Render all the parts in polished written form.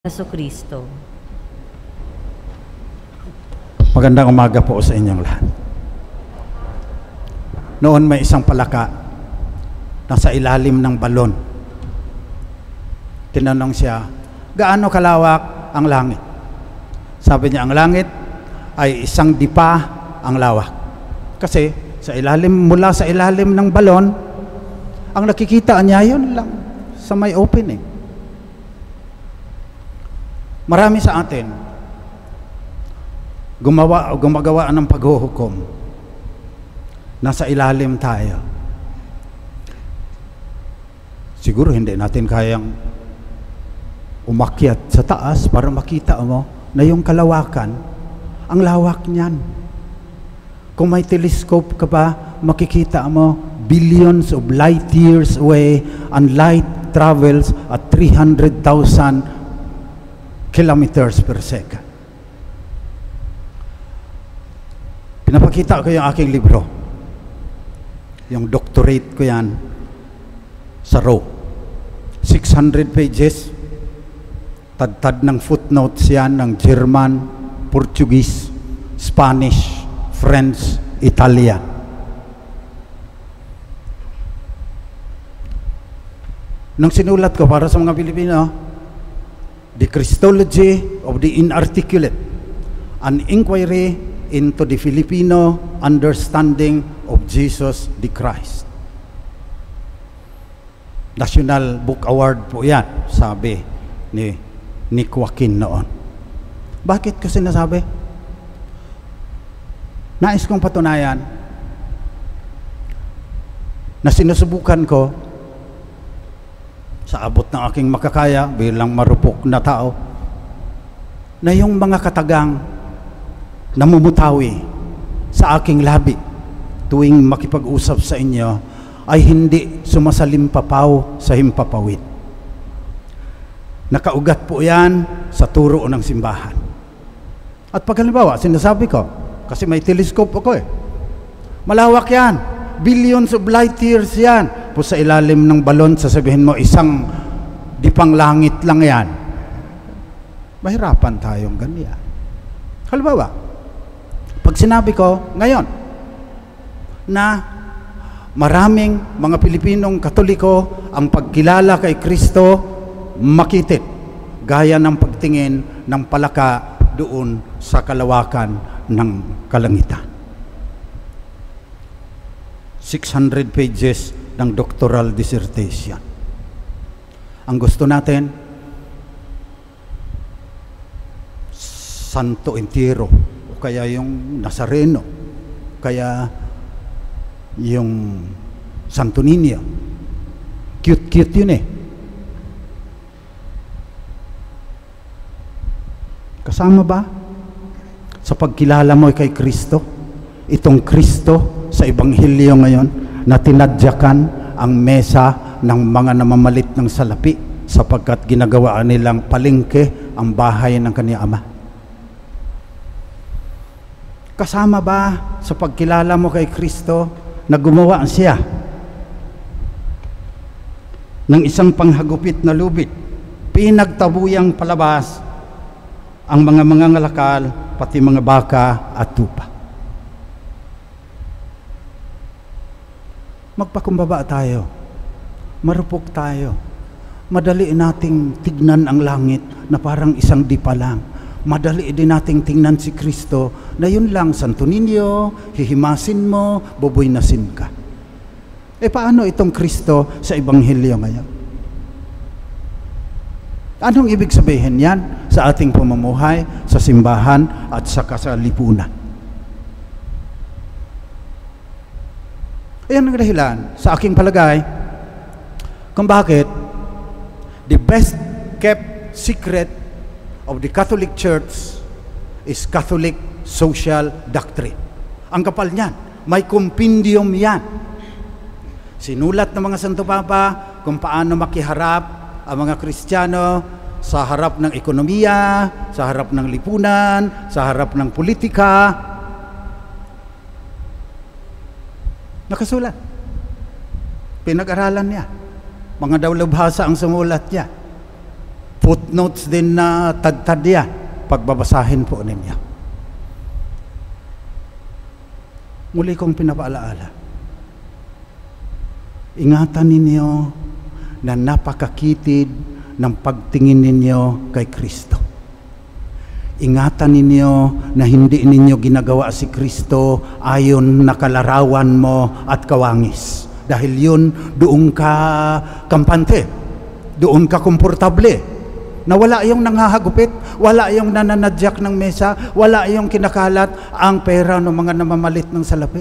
Jesucristo. Magandang umaga po sa inyong lahat. Noon may isang palaka nasa ilalim ng balon. Tinanong siya, gaano kalawak ang langit? Sabi niya, ang langit ay isang dipa ang lawak. Kasi mula sa ilalim ng balon, ang nakikita niya yun lang sa may opening. Marami sa atin gumagawa ng paghuhukom. Nasa ilalim tayo. Siguro hindi natin kayang umakyat sa taas para makita mo na yung kalawakan, ang lawak niyan. Kung may telescope ka pa, makikita mo billions of light years away, and light travels at 300,000 kilometers per second. Pinapakita ko yung aking libro. Yung doctorate ko yan sa Rome. 600 pages. Tad-tad ng footnotes yan ng German, Portuguese, Spanish, French, Italian. Nung sinulat ko para sa mga Pilipino, The Christology of the Inarticulate, an inquiry into the Filipino understanding of Jesus the Christ. National Book Award po yan, sabi ni Nick Joaquin noon. Bakit ko sinasabi? Nais kong patunayan na sinusubukan ko sa abot ng aking makakaya bilang marupok na tao, na yung mga katagang namumutawi sa aking labi tuwing makipag-usap sa inyo ay hindi sumasalimpapaw sa himpapawid. Nakaugat po yan sa turo ng simbahan. At pag halimbawa, sinasabi ko, kasi may telescope ako malawak yan, billions of light years yan. Po sa ilalim ng balon, sasabihin mo isang dipang langit lang yan. Mahirapan tayong ganyan. Halimbawa, pag sinabi ko ngayon na maraming mga Pilipinong Katoliko ang pagkilala kay Kristo makitid, gaya ng pagtingin ng palaka doon sa kalawakan ng kalangitan. 600 pages ng doctoral dissertation. Ang gusto natin, Santo Entierro, o kaya yung Nazareno, kaya yung Santo Niño. Cute-cute yun Kasama ba sa pagkilala mo kay Kristo? Itong Kristo sa Ebanghelyo ngayon na tinadyakan ang mesa ng mga namamalit ng salapi sapagkat ginagawaan nilang palengke ang bahay ng kaniyang ama. Kasama ba sa pagkilala mo kay Kristo na gumawa siya ng isang panghagupit na lubid, pinagtabuyang palabas ang mga mangangalakal, pati mga baka at tupa? Magpakumbaba tayo, marupok tayo, madali nating tignan ang langit na parang isang dipa lang. Madali din nating tingnan si Kristo na yun lang, Santo Niño, hihimasin mo, bubuinasin ka. Paano itong Kristo sa Ebanghelyo ngayon? Anong ibig sabihin yan sa ating pamumuhay, sa simbahan at sa kasalipunan? Ayan ang dahilan sa aking palagay kung bakit the best kept secret of the Catholic Church is Catholic social doctrine. Ang kapal niyan, may compendium yan. Sinulat ng mga Santo Papa kung paano makiharap ang mga Kristiyano sa harap ng ekonomiya, sa harap ng lipunan, sa harap ng politika. Nakasulat. Pinag-aralan niya. Mga dalubhasa ang sumulat niya. footnotes din na tad-tad yan, pagbabasahin po ninyo. Muli kong pinapaalaala, ingatan ninyo na napakakitid ng pagtingin ninyo kay Kristo. Ingatan ninyo na hindi ninyo ginagawa si Kristo ayon na kalarawan mo at kawangis. Dahil yun, doon ka kampante, doon ka komportable, na wala yung nanghahagupit, wala yung nananadyak ng mesa, wala yung kinakalat ang pera ng mga namamalit ng salapi.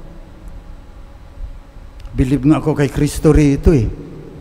Believe nga ako kay Kristo rito eh.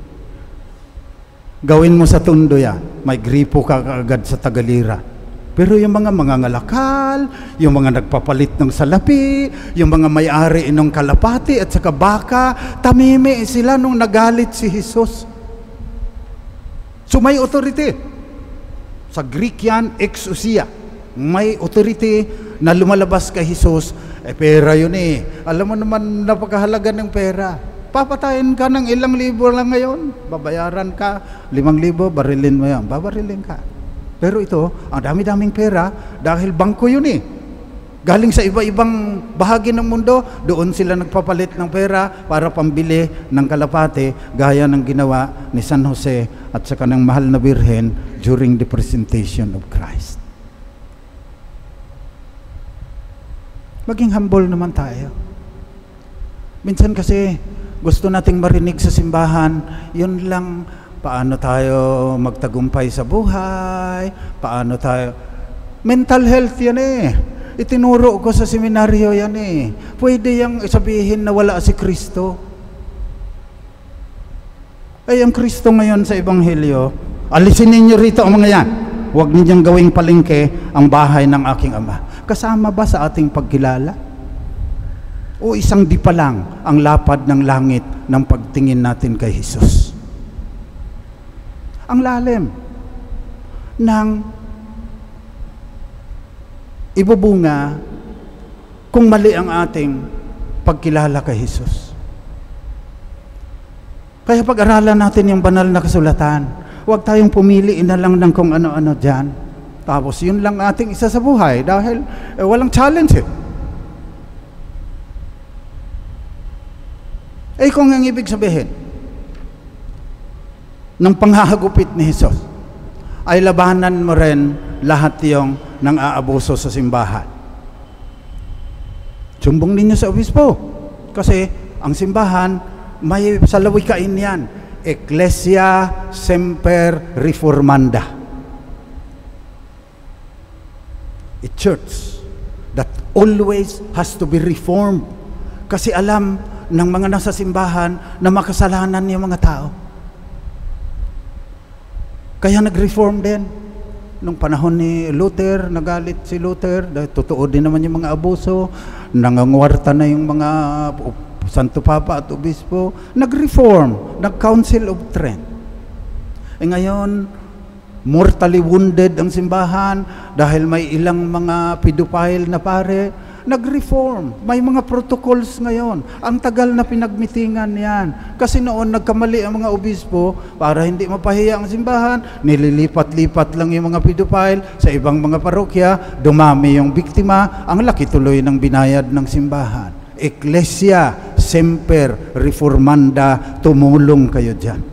Gawin mo sa Tondo yan, may gripo ka agad sa Tagalira. Pero yung mga ngalakal, yung mga nagpapalit ng salapi, yung mga may-ari ng kalapati at saka baka, tamimi sila nung nagalit si Jesus. So may authority. Sa Greek yan, exousia. May authority na lumalabas kay Jesus. Pera yun eh. Alam mo naman, napakahalaga ng pera. Papatayin ka ng ilang libo lang ngayon. Babayaran ka, 5,000, barilin mo yan. Babarilin ka. Pero ito, ang dami-daming pera dahil bangko yun eh. Galing sa iba-ibang bahagi ng mundo, doon sila nagpapalit ng pera para pambili ng kalapate, gaya ng ginawa ni San Jose at saka ng mahal na Birhen during the presentation of Christ. Maging humble naman tayo. Minsan kasi gusto nating marinig sa simbahan, yun lang, paano tayo magtagumpay sa buhay, paano tayo... Mental health yan eh. Itinuro ko sa seminaryo yan eh. Pwede yang sabihin na wala si Kristo. Ay, ang Kristo ngayon sa Ebanghelyo, alisin ninyo rito ang mga yan. Huwag ninyong gawing palengke ang bahay ng aking Ama. Kasama ba sa ating pagkilala? O isang di pa lang ang lapad ng langit ng pagtingin natin kay Jesus? Ang lalim ng ibubunga kung mali ang ating pagkilala kay Jesus. Kaya pag-aralan natin yung banal na kasulatan. Huwag tayong pumili na lang ng kung ano-ano dyan. Tapos yun lang ating isa sa buhay dahil walang challenge eh. Kung ang ibig sabihin ng panghahagupit ni Jesus ay labanan mo rin lahat yung nang aabuso sa simbahan. Sumbong ninyo sa obispo. Kasi ang simbahan, may salawikain yan. Ecclesia Semper Reformanda. A church that always has to be reformed. Kasi alam ng mga nasa simbahan na makasalanan yung mga tao. Kaya nag-reform din. Nung panahon ni Luther, nagalit si Luther, dahil totoo din naman yung mga abuso, nangangwarta na yung mga Santo Papa at Obispo, nag-reform, nag-Council of Trent. Ngayon, mortally wounded ang simbahan dahil may ilang mga pedophile na pare, nag-reform. May mga protocols ngayon. Ang tagal na pinagmitingan yan. Kasi noon nagkamali ang mga obispo para hindi mapahiya ang simbahan, nililipat-lipat lang yung mga pedophile sa ibang mga parokya, dumami yung biktima, ang laki tuloy ng binayad ng simbahan. Ecclesia Semper Reformanda, tumulong kayo dyan.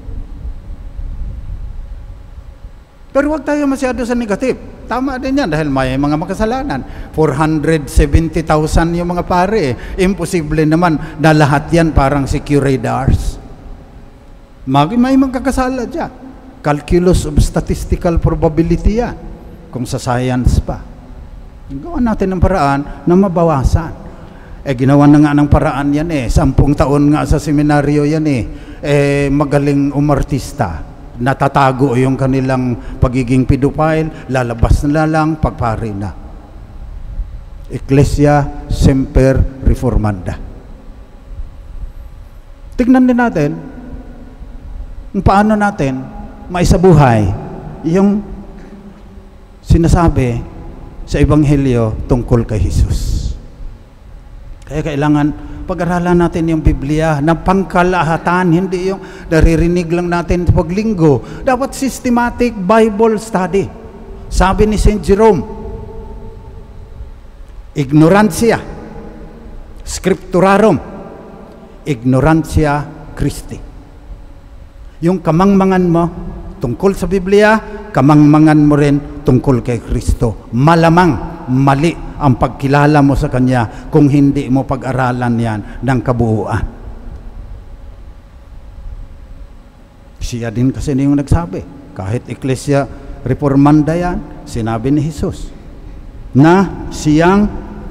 Pero huwag tayo masyado sa negative. Tama din yan dahil may mga makasalanan. 470,000 yung mga pare. Imposible naman na lahat yan parang si curadors. May magkakasala dyan. Calculus of statistical probability yan. Kung sa science pa. Gawa natin ng paraan na mabawasan. Ginawa na nga ng paraan yan 10 taon nga sa seminaryo yan magaling umartista. Natatago yung kanilang pagiging pedophile, lalabas na lang, pagpari na. Ecclesia Semper Reformanda. Tignan din natin kung paano natin maisabuhay yung sinasabi sa Ebanghelyo tungkol kay Jesus. Kaya kailangan pag-aralan natin yung Biblia na pangkalahatan, hindi yung naririnig lang natin sa paglinggo. Dapat systematic Bible study. Sabi ni St. Jerome, ignorantia scripturarum, ignorantia Christi. Yung kamangmangan mo tungkol sa Biblia, kamangmangan mo rin tungkol kay Kristo. Malamang mali ang pagkilala mo sa Kanya kung hindi mo pag-aralan yan ng kabuuan. Siya din kasi yung nagsabi, kahit Iglesia Reformanda yan, sinabi ni Jesus na siyang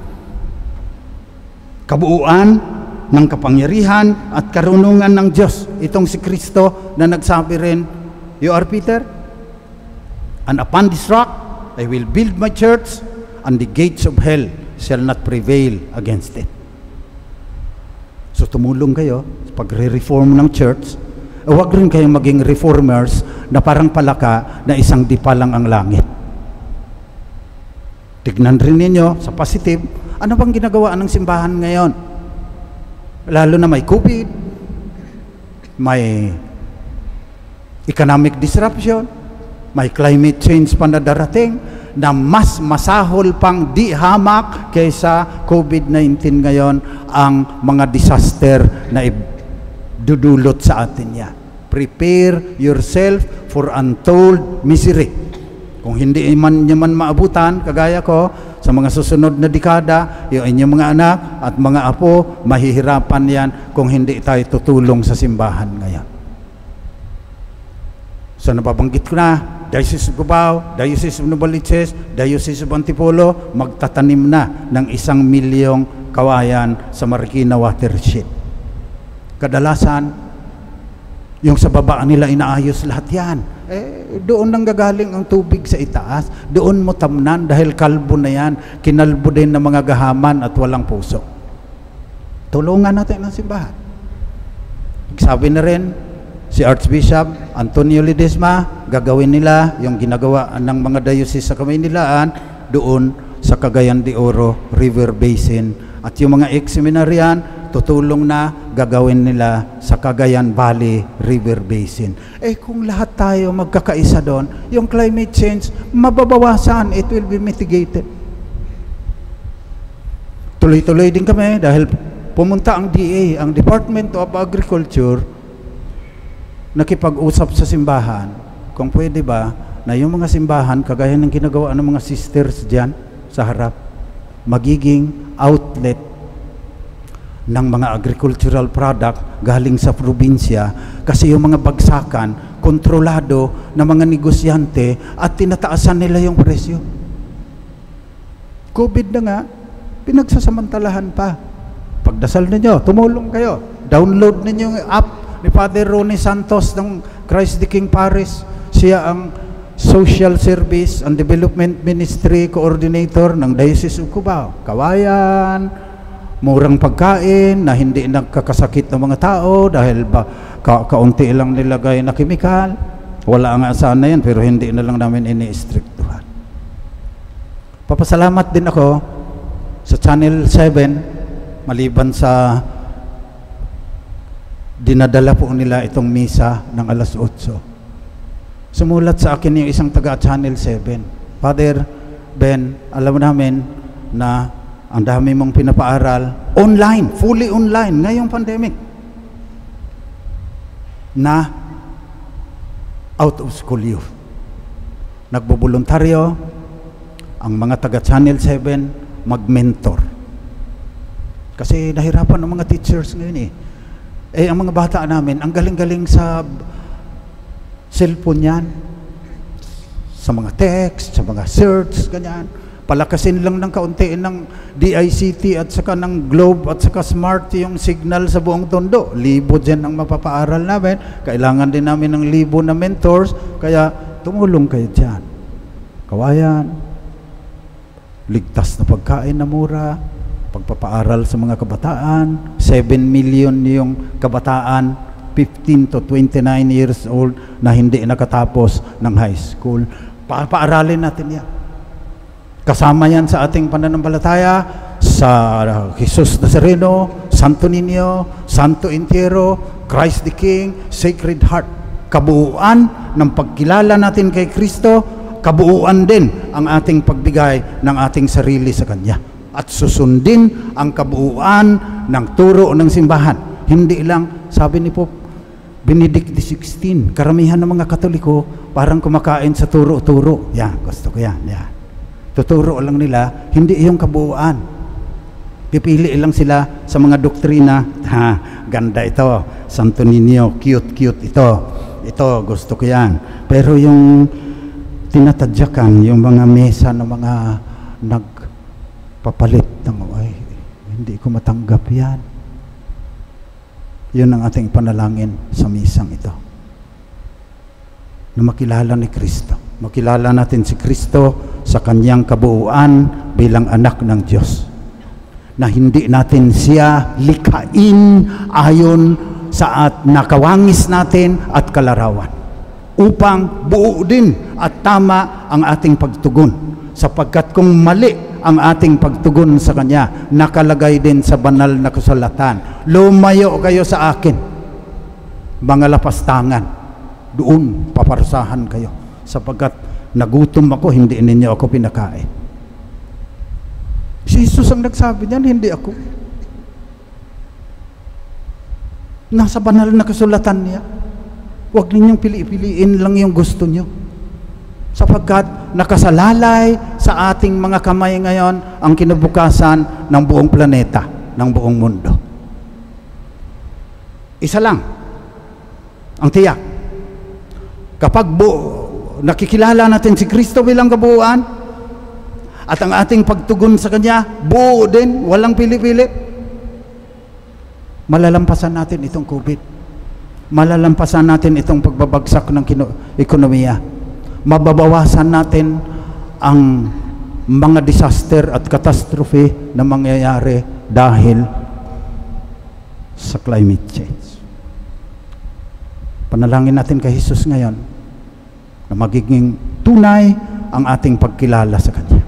kabuuan ng kapangyarihan at karunungan ng Diyos. Itong si Kristo na nagsabi rin, you are Peter, and upon this rock I will build my church, and the gates of hell shall not prevail against it. So tumulong kayo sa pagre-reform ng church. Huwag rin kayong maging reformers na parang palaka na isang dipa lang ang langit. Tignan rin ninyo sa positive, ano bang ginagawa ng simbahan ngayon? Lalo na may COVID, may economic disruption, may climate change pa na darating, na mas masahol pang di hamak kaysa COVID-19 ngayon ang mga disaster na dudulot sa atin yan. Prepare yourself for untold misery. Kung hindi man nyo man maabutan, kagaya ko, sa mga susunod na dekada, yung inyong mga anak at mga apo, mahihirapan yan kung hindi tayo tutulong sa simbahan ngayon. So nababanggit ko na, Diocese of Cubao, Diocese of Novaliches, Diocese of Antipolo, magtatanim na ng 1 milyong kawayan sa Marikina watershed. Kadalasan, yung sa baba nila inaayos lahat yan. Doon nang gagaling ang tubig sa itaas, doon mo tamnan dahil kalbo na yan, kinalbo din ng mga gahaman at walang puso. Tulungan natin ang simbahan. Sabi na rin, si Archbishop Antonio Ledesma, gagawin nila yung ginagawa ng mga diocese sa Kamaynilaan doon sa Cagayan de Oro River Basin. At yung mga ex-seminaryan, tutulong na gagawin nila sa Cagayan Valley River Basin. Kung lahat tayo magkakaisa doon, yung climate change, mababawasan, it will be mitigated. Tuloy-tuloy din kami dahil pumunta ang DA, ang Department of Agriculture, nakipag-usap sa simbahan kung pwede ba na yung mga simbahan kagaya ng ginagawa ng mga sisters dyan sa harap magiging outlet ng mga agricultural product galing sa probinsya, kasi yung mga bagsakan kontrolado ng mga negosyante at tinataasan nila yung presyo. COVID na nga, pinagsasamantalahan pa. Pagdasal ninyo, tumulong kayo, download ninyo yung app ni Father Ronnie Santos ng Christ the King Parish. Siya ang Social Service and Development Ministry Coordinator ng Diocese of Cubao. Kawayan, murang pagkain na hindi nagkakasakit ng mga tao dahil kaunti lang nilagay na kemikal. Wala nga sana yan, pero hindi na lang namin ini-strictuhan. Papasalamat din ako sa Channel 7, maliban sa dinadala po nila itong misa ng alas 8. Sumulat sa akin yung isang taga Channel 7. Father Ben, alam namin na ang dami mong pinapaaral online, fully online ngayong pandemic, na out of school youth. Nagboboluntaryo ang mga taga Channel 7 mag-mentor. Kasi nahirapan ang mga teachers ngayon ang mga bata namin, ang galing-galing sa cellphone yan, sa mga text, sa mga search, ganyan. Palakasin lang ng kaunti ng DICT at saka ng Globe at saka Smart yung signal sa buong tondo. Libo dyan ang mapapaaral namin. Kailangan din namin ng libo na mentors, kaya tumulong kayo dyan. Kawayan, ligtas na pagkain na mura, pagpapaaral sa mga kabataan, 7 million yung kabataan, 15 to 29 years old na hindi nakatapos ng high school. Paaralin natin yan. Kasama yan sa ating pananampalataya, sa Jesus Nazareno, Santo Niño, Santo Entierro, Christ the King, Sacred Heart. Kabuuan ng pagkilala natin kay Kristo, kabuuan din ang ating pagbigay ng ating sarili sa Kanya. At susundin ang kabuuan ng turo ng simbahan. Hindi lang, sabi ni Pope Benedict XVI, karamihan ng mga Katoliko parang kumakain sa turo-turo. Yan, gusto ko yan. Yan. Tuturo lang nila, hindi yung kabuuan. Pipili lang sila sa mga doktrina. Ha, ganda ito. Santo Niño, cute ito. Ito, gusto ko yan. Pero yung tinatadyakan, yung mga mesa ng mga nagpapalit ng, ay, hindi ko matanggap yan. Yun ang ating panalangin sa misang ito. Na makilala ni Kristo. Makilala natin si Kristo sa Kanyang kabuuan bilang anak ng Diyos. Na hindi natin siya likain ayon sa nakawangis natin at kalarawan. Upang buo din at tama ang ating pagtugon. Sapagkat kung mali ang ating pagtugon sa Kanya, nakalagay din sa banal na kasulatan, lumayo kayo sa akin, mga lapastangan, doon paparusahan kayo, sapagkat nagutom ako, hindi ninyo ako pinakain. Si Jesus ang nagsabi niyan, hindi ako. Nasa banal na kasulatan niya. Huwag ninyong piliin lang yung gusto niyo, sapagkat nakasalalay sa ating mga kamay ngayon ang kinabukasan ng buong planeta, ng buong mundo. Isa lang ang tiyak. Kapag nakikilala natin si Kristo bilang kabuuan at ang ating pagtugon sa Kanya buo din, walang pili-pili, malalampasan natin itong COVID. Malalampasan natin itong pagbabagsak ng ekonomiya. Mababawasan natin ang mga disaster at catastrophe na mangyayari dahil sa climate change. Panalangin natin kay Jesus ngayon na magiging tunay ang ating pagkilala sa Kanya.